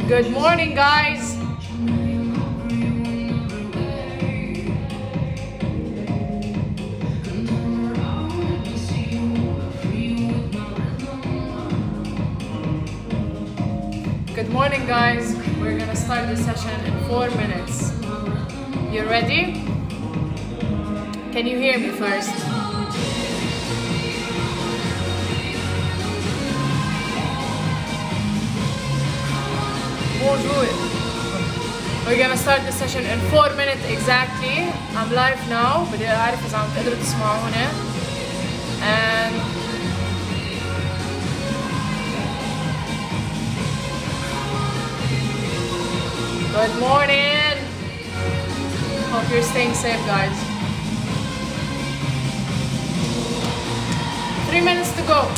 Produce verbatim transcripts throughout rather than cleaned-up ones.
Good morning, guys. Good morning, guys. We're gonna start the session in four minutes. You ready? Can you hear me first? Bonjour. We're gonna start the session in four minutes exactly. I'm live now. بدي أعرف إذا عم تقدروا تسمعوني. And good morning. Hope you're staying safe, guys. Three minutes to go.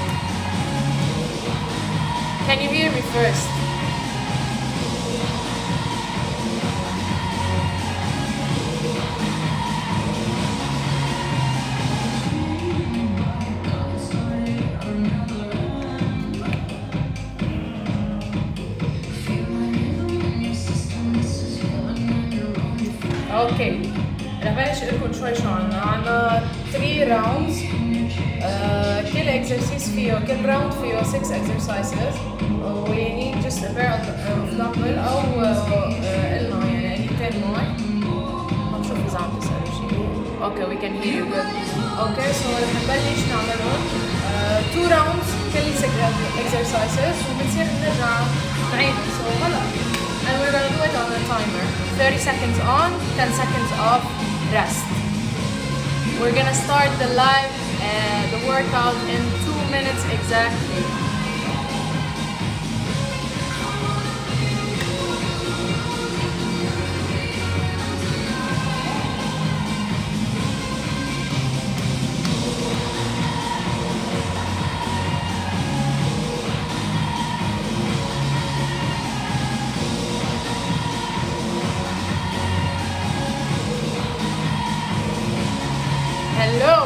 Can you hear me first? Okay. رح بلش لكم شوي شو عنا. عنا three rounds. Uh, كل exercise فيه كل round فيه six exercises. We need just a pair of dumbbell أو قلنا يعني قليلتين معي. هنشوف إذا عم تسألوا شيء. Okay, we can hear you good. Okay, so رح نبلش نعملهم two rounds كل six exercises وبنصير نرجع نعيدهم. So هلا. And we're gonna do it on a timer. thirty seconds on, ten seconds off, rest. We're gonna start the live, uh, the workout in two minutes exactly. Hello.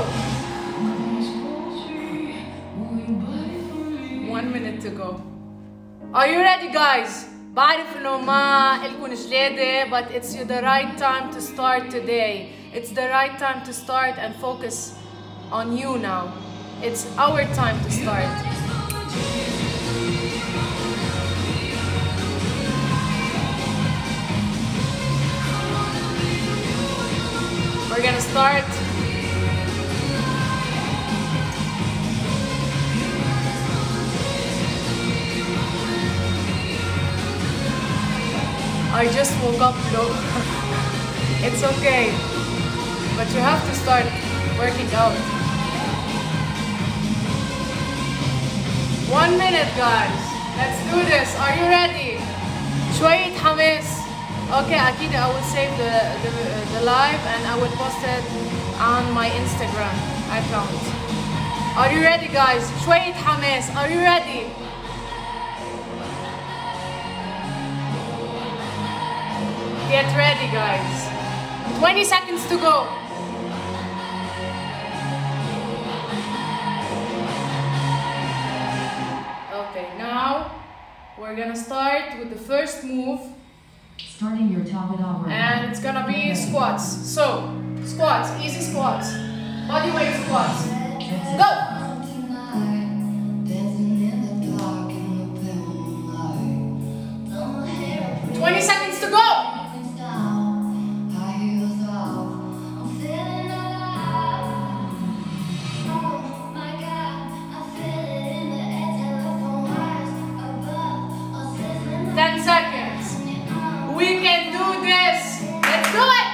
One minute to go. Are you ready, guys? بعرف إنه ما إلكن جلادة, but it's the right time to start today. It's the right time to start and focus on you now. It's our time to start. We're gonna start. I just woke up, look. It's okay. But you have to start working out. One minute, guys. Let's do this. Are you ready? شوية حماس. Okay, أكيد I will save the, the, the live and I will post it on my Instagram account. Are you ready, guys? شوية حماس. Are you ready? Get ready, guys. twenty seconds to go. Okay, now we're gonna start with the first move. Starting your Tabata workout. And it's gonna be squats. So, squats, easy squats. Body weight squats. Go! twenty seconds to go. ten seconds. We can do this. Let's do it.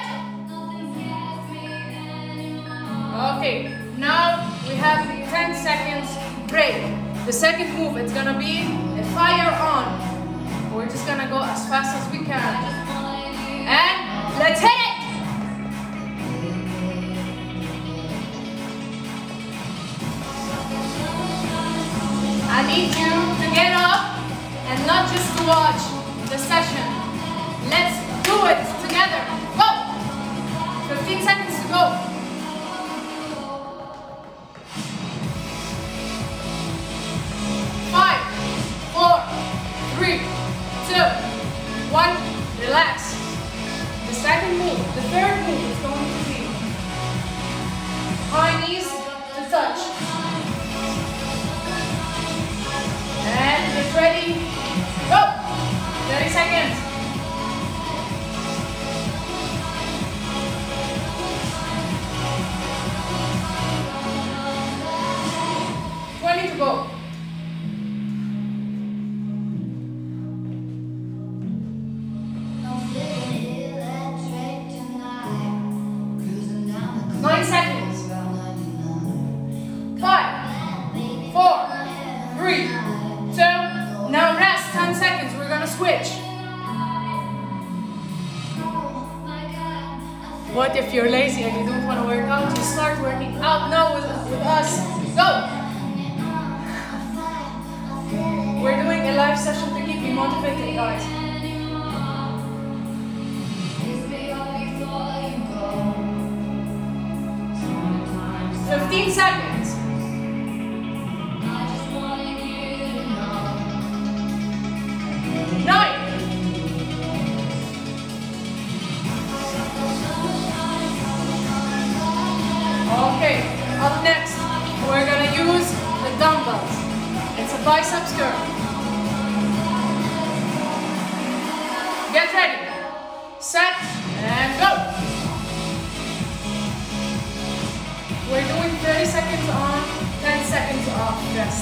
Okay, now we have ten seconds break. The second move, it's gonna be a fire on. We're just gonna go as fast as we can. And let's hit it. I need you to get up and not just to watch the session. Let's do it together. Go! fifteen seconds to go. Five, four, three, two, third move is going to be high knees to touch. And get ready. Go! thirty seconds. twenty to go. nine seconds. five, four, three, two, now rest, ten seconds, we're gonna switch. What if you're lazy and you don't want to work out? You start working out now with, with us. Go! We're doing a live session to keep you motivated, guys. fifteen seconds. Nine. Okay, up next, we're gonna use the dumbbells. It's a biceps curl. Get ready. Set and go. We're doing thirty seconds on, ten seconds off, rest.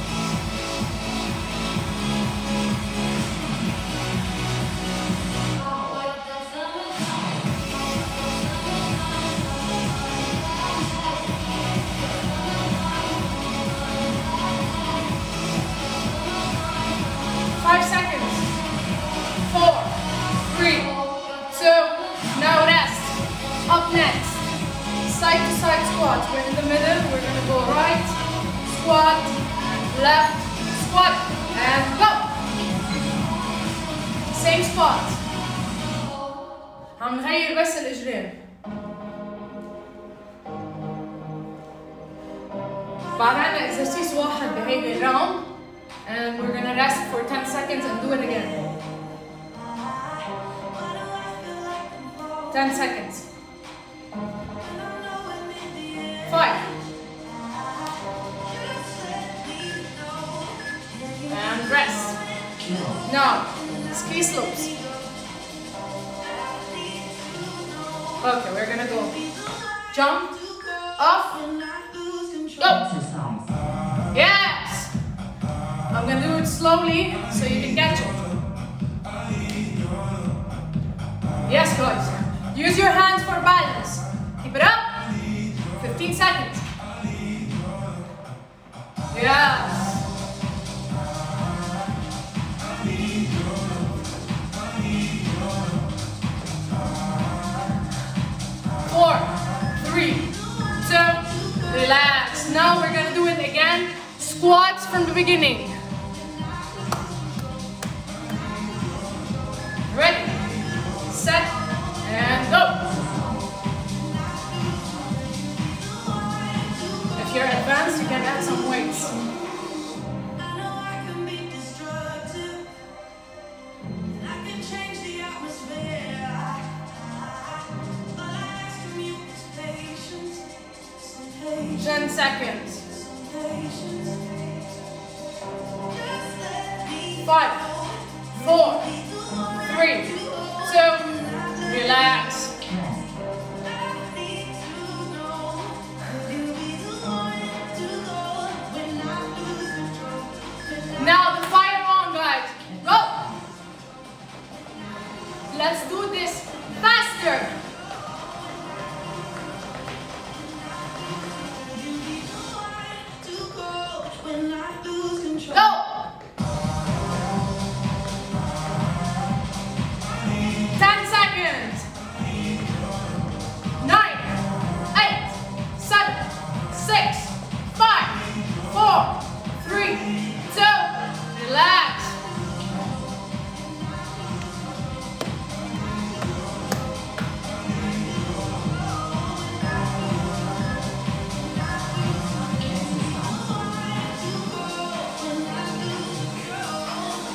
Five seconds. Four, three, two, now rest. Up next. Side to side squats. We're in the middle. We're gonna go right, squat, left, squat, and go. Same spot. عم نغير بس الإجرين. بعد عنا exercise واحد بهيدي الراوند and we're gonna rest for ten seconds and do it again. ten seconds. Five. And rest. Now, ski slopes. Okay, we're gonna go. Jump, off, go. Yes! I'm gonna do it slowly so you can catch it. Yes, guys. Use your hands for balance. Keep it up. fifteen seconds. Yes. Four, three, two, relax. Now we're gonna do it again. Squats from the beginning. Ready, set, and go. If you're advanced, you can add some weights. ten seconds. Five, four, three, two, relax. Now the fire on, guys. Go. Let's do this faster. Go. ten seconds. Nine, eight, seven, six, five, four, three, two, relax.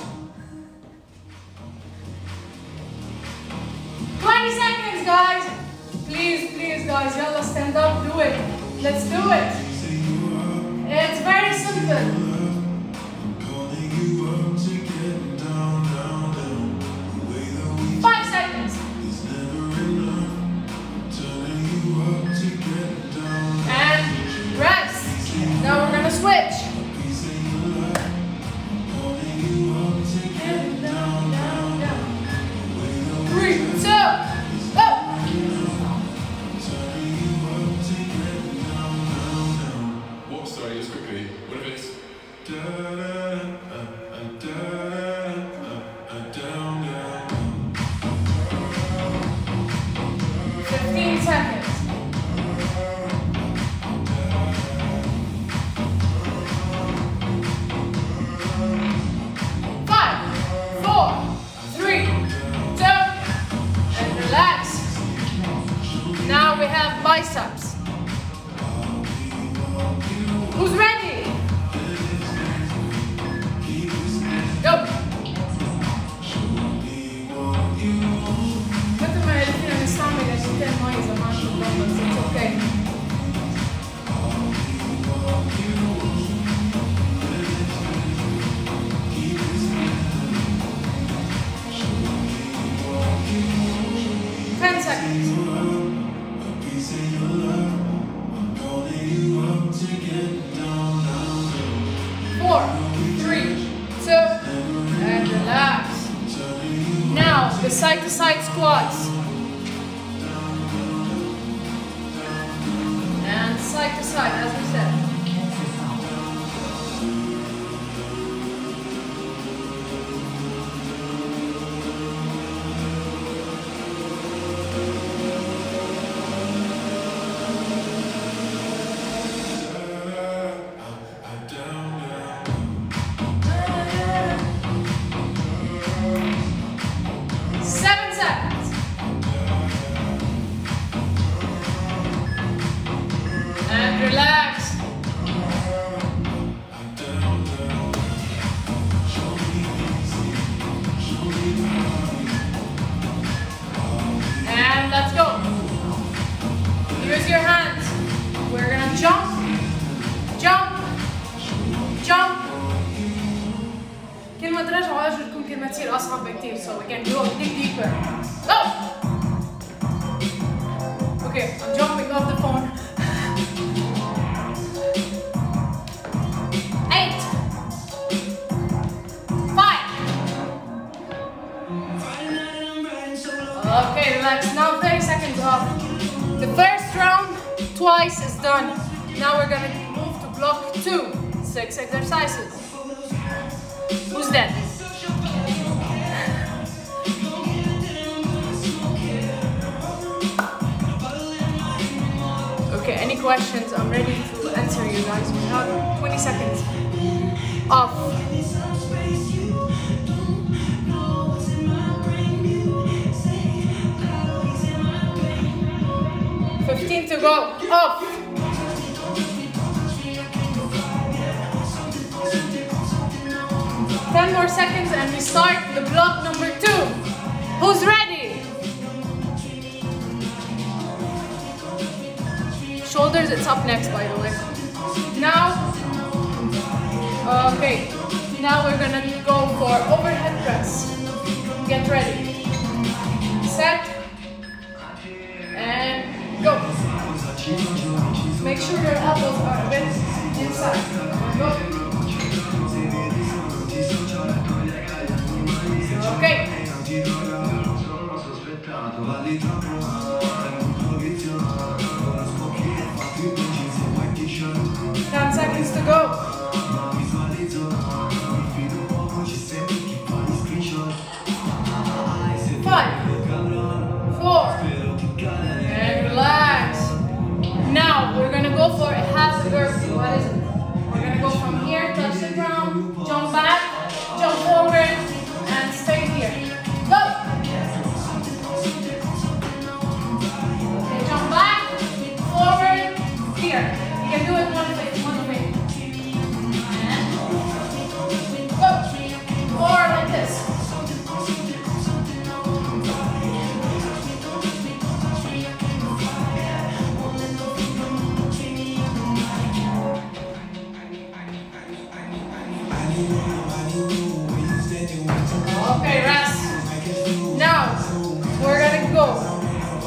twenty seconds, guys. you guys. Yalla, stand up, do it. Let's do it. It's very simple. Five seconds. And rest. Now we're gonna switch. And down, down, down. Three, two, go. What? Sorry, just quickly. What if it's fifteen seconds. Five, four, three, two, and relax. Now we have biceps. Who's ready? Go. Quanto mai alla fine ne stanno che ci te noi siamo anche un po' senza ok. Ten seconds. Four, three, two, and relax. Now, the side-to-side squats. And side-to-side, as we said. Seven seconds. And relax. And let's go. Use your hands. We're gonna jump, jump, jump. كل ما ترجعوا أجركم كل ما تصير أصعب بكتير. So we can go a bit deeper. Go. Okay, I'm jumping off the phone. Eight. Five. Okay, relax. Now thirty seconds off. The first round twice is done. Now we're gonna move to block two. Six exercises. Who's that? Okay, any questions? I'm ready to answer you guys. We have twenty seconds off. fifteen to go. Off. ten more seconds and we start the block number two. Who's ready? Shoulders, it's up next, by the way. Now, okay, now we're gonna go for overhead press. Get ready. Set. And go. Make sure your elbows are a bit inside. Go. Okay. Ten seconds to go.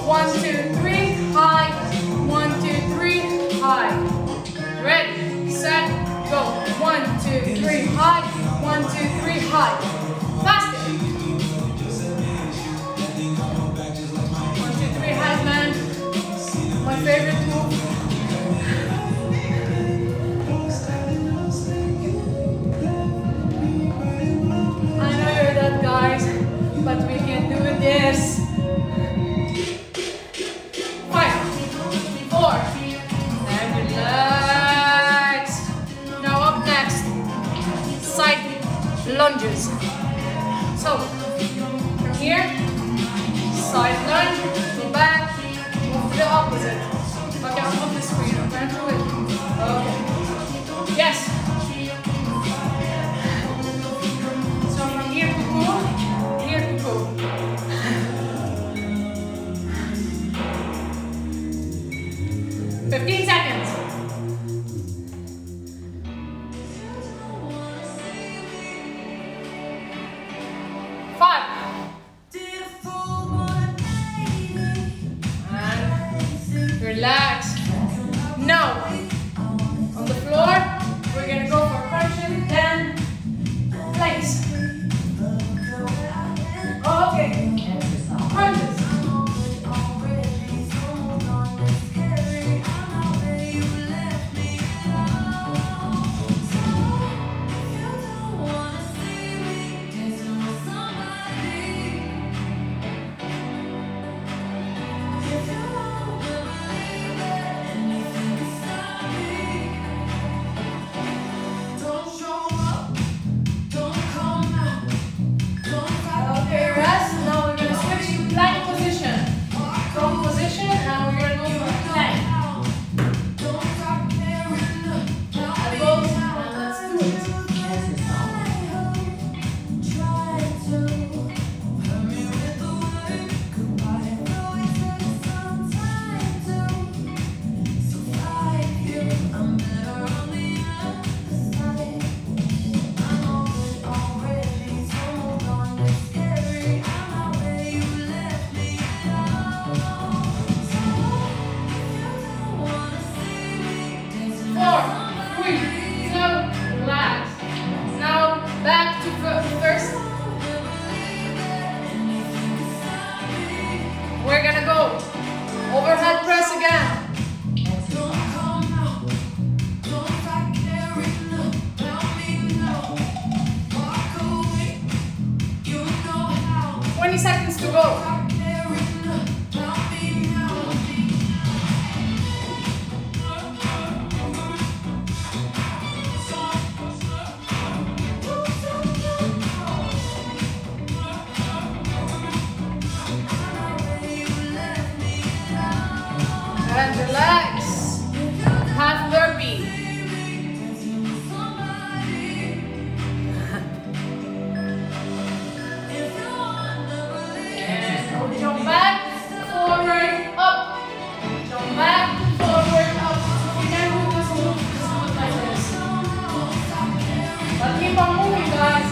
One, two, three, high. One, two, three, high. Ready, set, go. One, two, three, high. One, two, three, high. Faster. One, two, three, high, man. My favorite move. I know you're that, guys, but we can do this. Five, four, and relax. Now up next, side lunges. So, from here, side lunge, go back, move to the opposite. Okay, I'm off the screen, I'm going through it. Okay. Yes. So from here to go, here to go. Fifteen seconds. Five. And relax. Now, on the floor, we're gonna go for crunches, then planks. Okay. Crunches. Okay, rest. Now we're gonna switch to plank position. From position, and we're gonna go for plank. Elbows, and let's do it. Four, three, two, relax. Now back to fir- first. We're gonna go overhead press again. Twenty seconds to go. And relax. Half burpee. And jump back, forward, up. Jump back, forward, up. You can do this move, this move like this. But keep on moving, guys.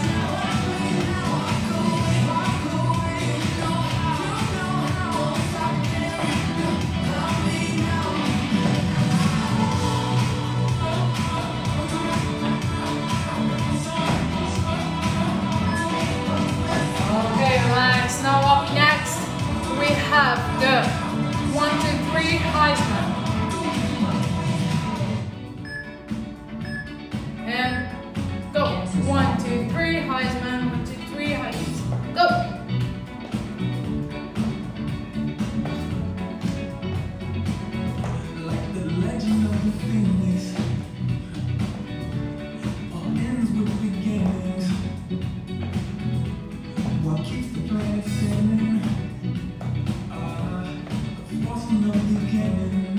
Okay, relax. Now up next, we have the one, two, three Heisman. And go. One, two, three Heisman. One, two, three Heisman. Go. Like the legend of the Phoenix, all ends with beginnings. What keeps the planet spinning? Uh, the force from the beginning.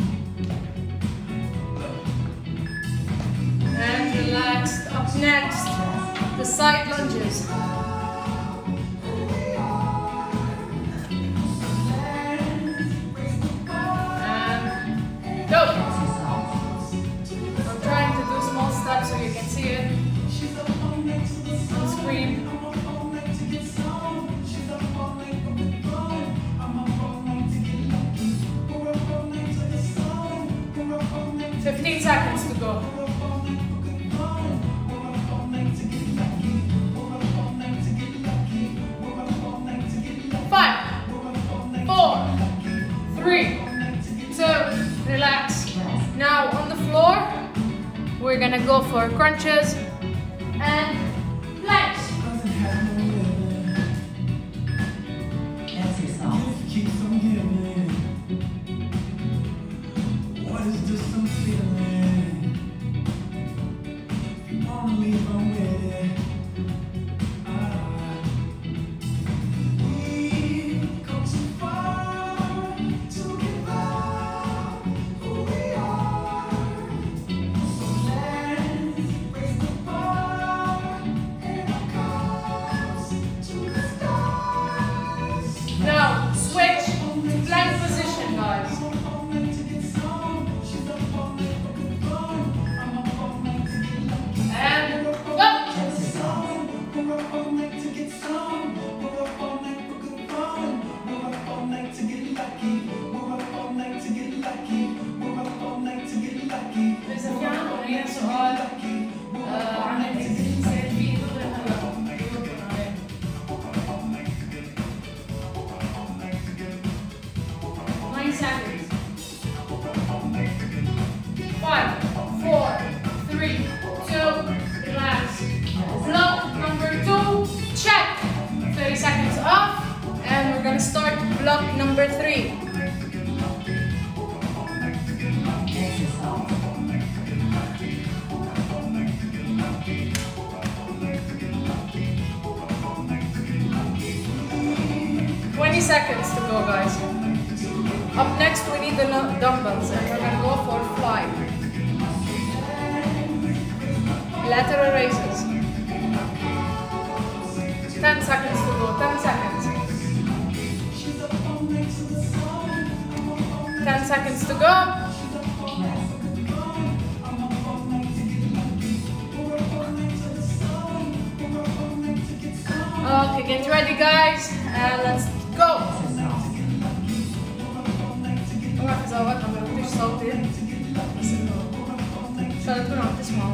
And relax. Up next, the side lunges. And go. I'm trying to do small steps so you can see it on screen. gonna go for crunches and planks. Doesn't have no limit. Exercise. Keeps on giving. What is this I'm feeling? If you wanna leave, I'm with it. Ah. We've come too far to give up who we are. So let's raise the bar and our cups to the stars. Now switch to plank position, guys. And go. إذا في عندكم أي سؤال آه، عن الإكسرسايز في دغري هلا. Nine seconds. Five, four, three, two, relax. Block number two, check. thirty seconds off, and we're gonna start block number three. Exercise. twenty seconds to go, guys. Up next, we need the nu- dumbbells, and we're gonna go for fly. Lateral raises. ten seconds to go, ten seconds. ten seconds to go. Okay, get ready, guys, and let's go. اوعى تزوقها ما بديش صوتي بس انه ان شاء الله تكونوا عم تسمعوا.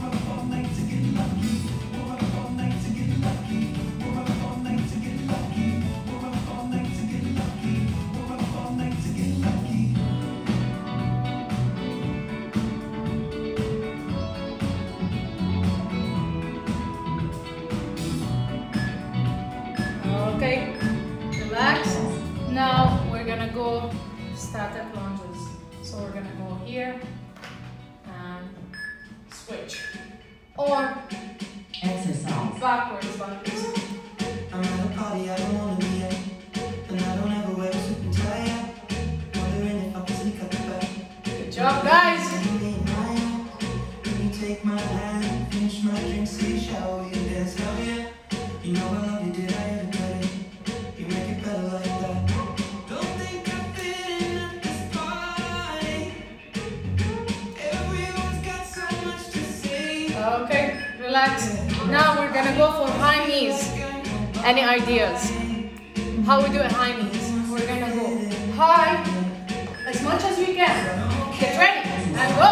Okay, relax. Now we're gonna go static lunges. So we're gonna go here and switch. Or Exercise. backwards like this. I'm at a party I don't wanna be at, and I don't ever wear a suit and tie. Wondering if I can sneak up the back. Good job, guys. You lean my hand, when you take my hand, finish my drink, say shower, you dance, hell yeah. You know I love you, did I ever cut it? You make it better like that. Don't think I fit in at this party. Everyone's got so much to say. Okay, relax. Now we're gonna go for high knees. Any ideas? How we do it high knees? We're gonna go high as much as we can. Get ready and go.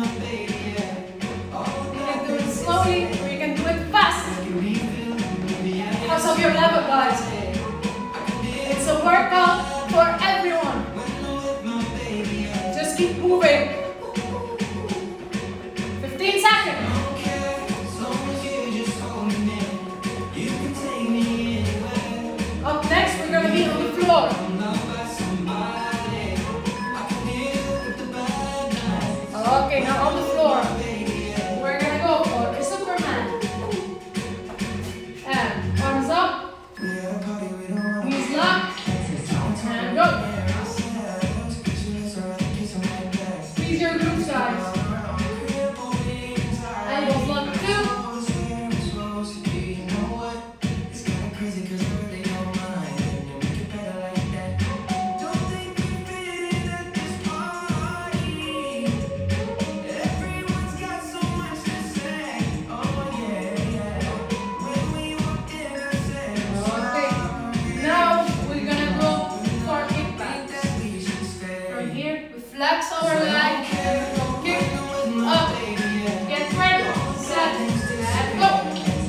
You can do it slowly or you can do it fast. Because of your level, guys. It's a workout for everyone. Just keep moving. fifteen seconds. Up next, we're gonna be on the floor. Okay, now on the floor. We're gonna go for a Superman. And arms up, knees locked, and go. Squeeze your glutes, guys. Elbows locked too. Okay. Now we're gonna go for kickbacks. From here, we flex our leg, kick up, get ready, set, and go.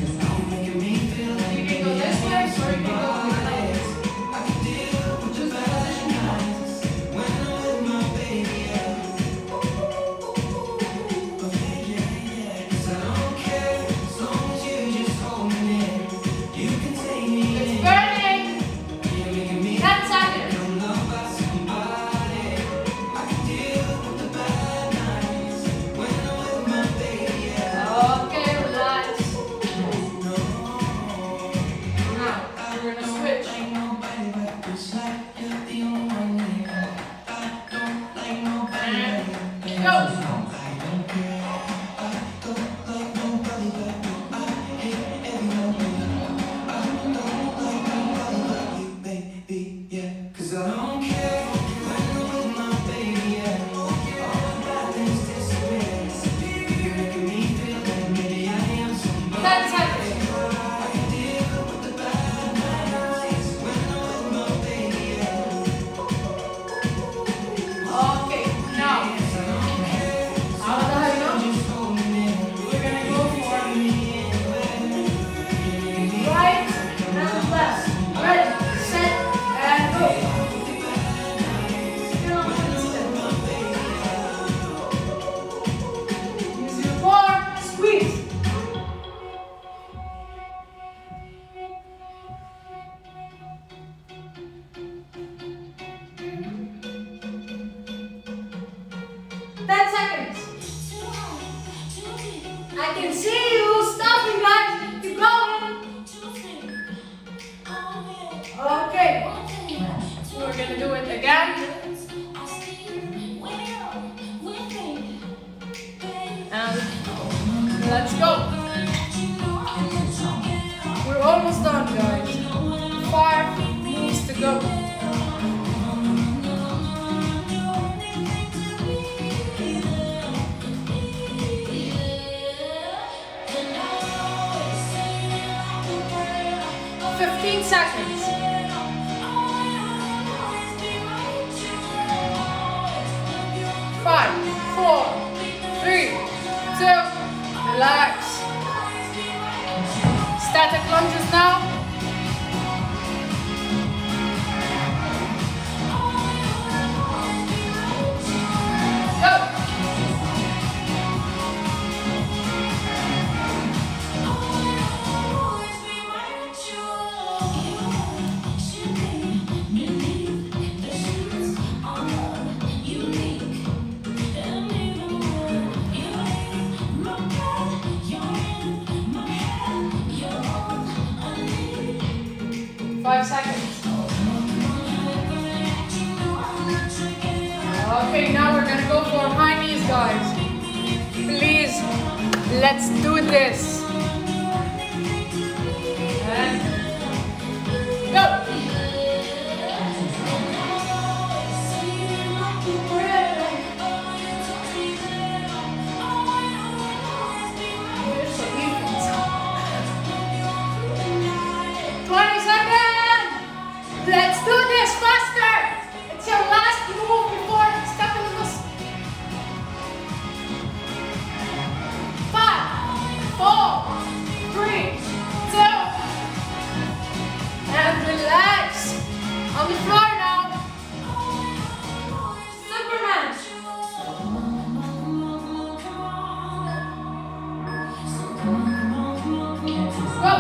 You can go this way or you can go this way. Choose the position you want. almost done, guys. Five moves to go. Fifteen seconds. Five, four, three, two, relax. Static lunges now. Go. Five seconds. Okay, now we're gonna go for high knees, guys. Please, let's do this. And go. twenty seconds. Let's do this faster. It's your last move before stepping in this. Five, four, three, two, and relax. On the floor now. Superman. Go.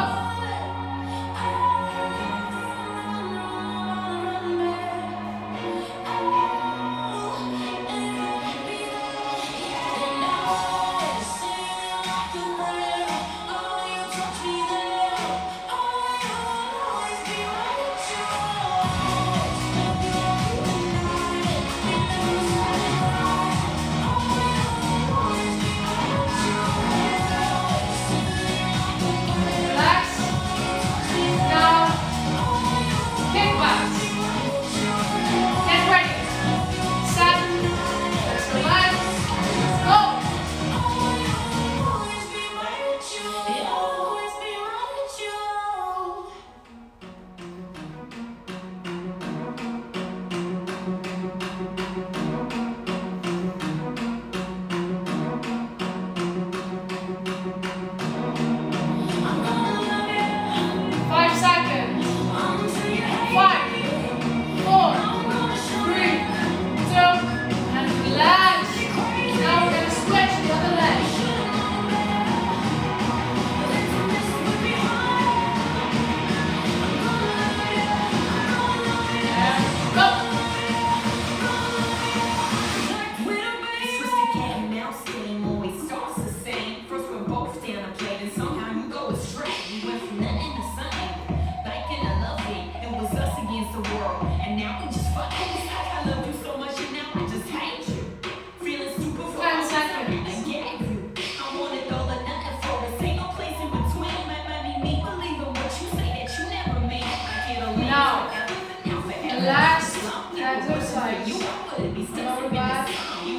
Last exercise. Lower back.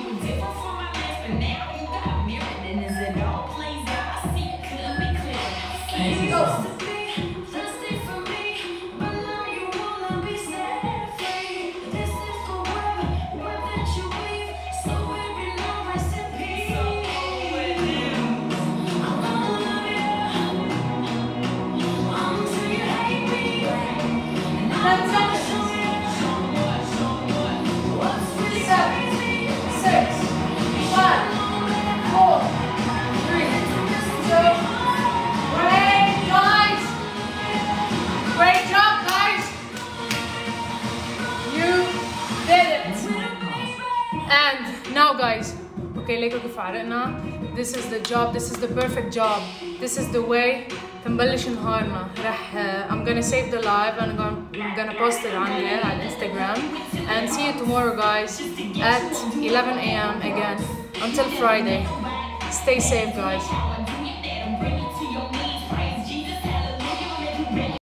Easy go. And now guys, okay, ليكو كيف عرقنا. This is the job, this is the perfect job. This is the way تنبلش نهارنا. رح uh, I'm gonna save the live and I'm gonna, I'm gonna post it on there on Instagram. And see you tomorrow guys at eleven A M again until Friday. Stay safe guys.